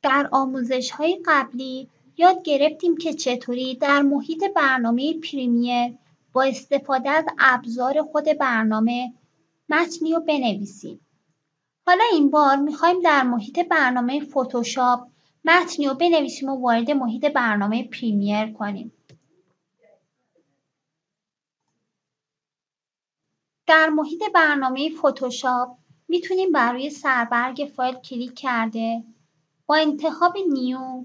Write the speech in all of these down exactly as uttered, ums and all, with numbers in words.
در آموزش‌های قبلی یاد گرفتیم که چطوری در محیط برنامه پریمیر با استفاده از ابزار خود برنامه متنی رو بنویسیم. حالا این بار میخوایم در محیط برنامه فتوشاپ متنی رو بنویسیم و وارد محیط برنامه پریمیر کنیم. در محیط برنامه فتوشاپ میتونیم بر روی سربرگ فایل کلیک کرده با انتخاب نیو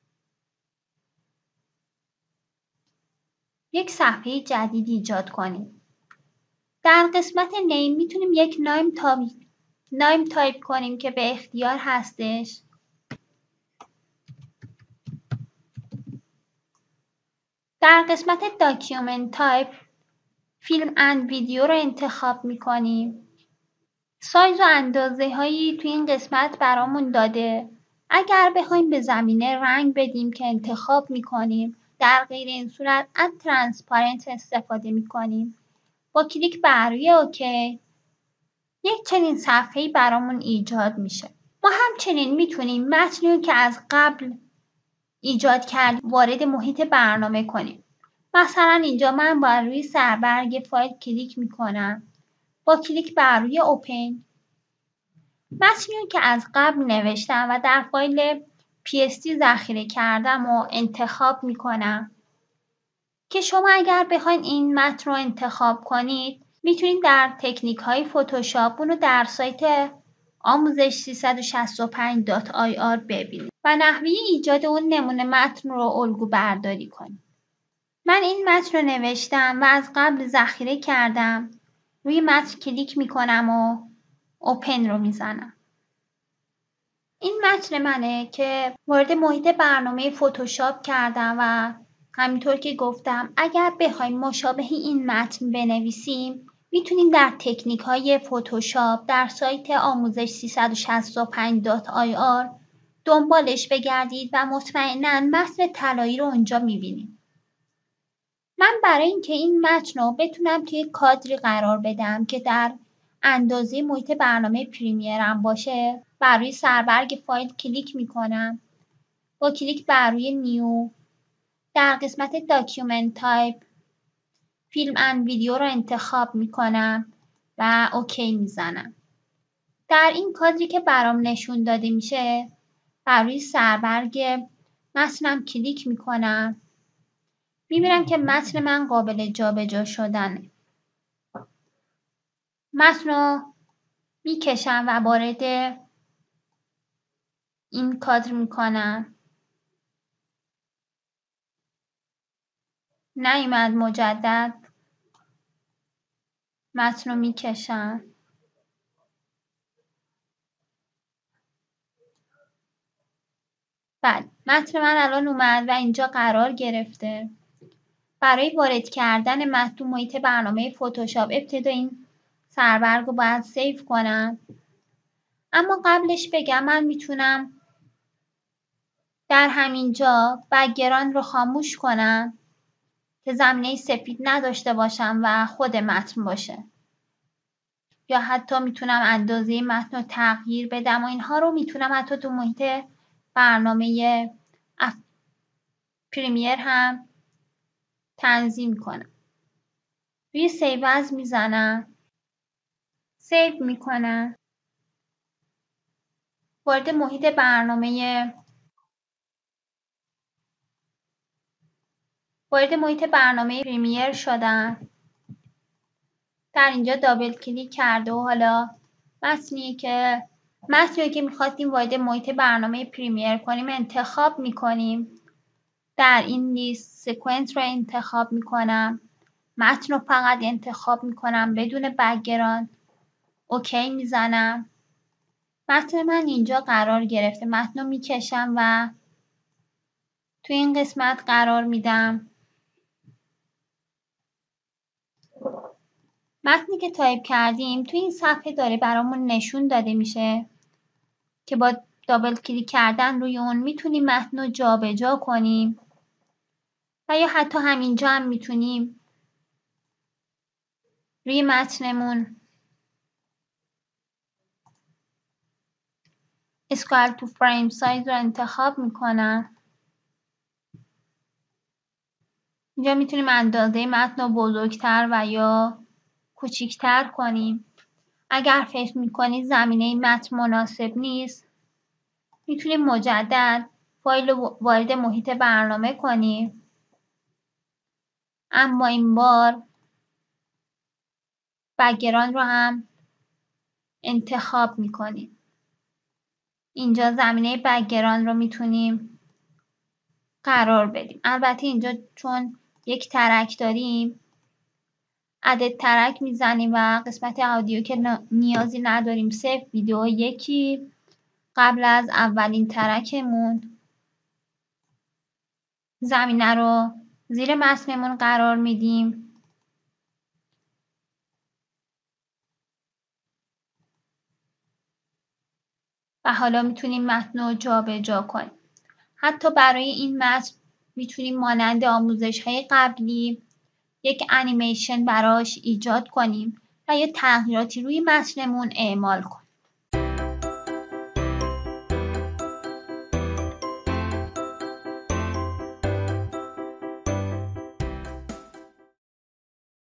یک صفحه جدید ایجاد کنیم. در قسمت نیم میتونیم یک نایم تایپ نایم تایپ کنیم که به اختیار هستش. در قسمت داکیومنت تایپ فیلم اند ویدیو رو انتخاب میکنیم. سایز و اندازه هایی توی این قسمت برامون داده. اگر بخوایم به زمینه رنگ بدیم که انتخاب میکنیم، در غیر این صورت از ترانسپارنت استفاده میکنیم. با کلیک بر روی اوکی یک چنین صفحه‌ای برامون ایجاد میشه. ما همچنین میتونیم متنی رو که از قبل ایجاد کردیم وارد محیط برنامه کنیم. مثلا اینجا من بر روی سربرگ فایل کلیک میکنم. با کلیک بر روی اوپن متنی رو که از قبل نوشتم و در فایل پی اس تی ذخیره کردم و انتخاب میکنم که شما اگر بخواید این متن رو انتخاب کنید میتونید در تکنیک های فتوشاپ اونو در سایت آموزش سیصد و شصت و پنج دات آی آر ببینید و نحوه ایجاد اون نمونه متن رو الگو برداری کنید. من این متن رو نوشتم و از قبل ذخیره کردم. روی متن کلیک میکنم و اوپن رو میزنم. این متن منه که وارد محیط برنامه فتوشاپ کردم و همینطور که گفتم اگر بخوایم مشابه این متن بنویسیم میتونیم در تکنیک های فتوشاپ در سایت آموزش سیصد و شصت و پنج دات آی آر دنبالش بگردید و مطمئناً متن طلایی رو اونجا میبینید. من برای اینکه این متن رو بتونم توی کادری قرار بدم که در اندازه محیط برنامه پریمیرم باشه بر روی سربرگ فایل کلیک میکنم. با کلیک بر روی نیو در قسمت داکیومنت تایپ فیلم اند ویدیو رو انتخاب میکنم و اوکی میزنم. در این کادری که برام نشون داده میشه بر روی سربرگ متنم کلیک میکنم. میبینم که متن من قابل جابجا شدنه. متن رو میکشم و وارد این کادر میکنم. نیومد مجدد متن رو میکشم. بعد متن من الان اومد و اینجا قرار گرفته. برای وارد کردن متن تو محیط برنامه فتوشاپ ابتدا این سربرگ رو باید سیو کنم. اما قبلش بگم من میتونم در همینجا بک‌گراند رو خاموش کنم که زمینه سفید نداشته باشم و خود متن باشه. یا حتی میتونم اندازه متن رو تغییر بدم و اینها رو میتونم حتی تو محیط برنامه اف... پریمیر هم تنظیم کنم. روی سیو از میزنم. سیو میکنم. وارد محیط برنامه وارد محیط برنامه پریمیر شدم. در اینجا دابل کلیک کرده و حالا متنی که متنی که میخواستیم وارد محیط برنامه پریمیر کنیم انتخاب میکنیم. در این لیست سکونس رو انتخاب میکنم. متن رو فقط انتخاب میکنم بدون بک‌گراند. اوکی میزنم. متن من اینجا قرار گرفته. متن رو میکشم و تو این قسمت قرار میدم. متنی که تایپ کردیم تو این صفحه داره برامون نشون داده میشه که با دابل کلیک کردن روی اون میتونیم متن رو جابجا کنیم و یا حتی همینجا هم میتونیم روی متنمون اسکال تو فریم سایز رو انتخاب میکنم. اینجا میتونیم اندازه متن رو بزرگتر و یا کوچیکتر کنیم. اگر فکر میکنید زمینه متن مناسب نیست میتونیم مجدد فایل رو وارد محیط برنامه کنیم، اما این بار بک‌گراند رو هم انتخاب میکنیم. اینجا زمینه بک‌گراند رو میتونیم قرار بدیم. البته اینجا چون یک ترک داریم ادت ترک میزنیم و قسمت آدیو که نیازی نداریم صفر ویدیو یکی قبل از اولین ترکمون زمینه رو زیر متنمون قرار میدیم و حالا میتونیم متن رو جابجا کنیم. حتی برای این متن میتونیم مانند آموزش‌های قبلی یک انیمیشن براش ایجاد کنیم و یه تغییراتی روی متنمون اعمال کنیم.